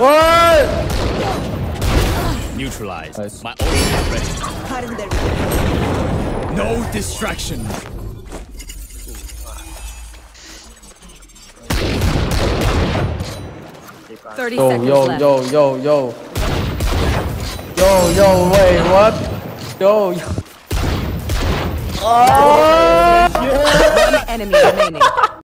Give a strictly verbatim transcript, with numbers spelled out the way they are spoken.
What? Neutralized. Nice. My ultimate is ready. No distraction. Thirty Yo, seconds yo, left. yo, yo, yo. Yo, yo, wait, what? Yo, yo. Oh! One enemy remaining.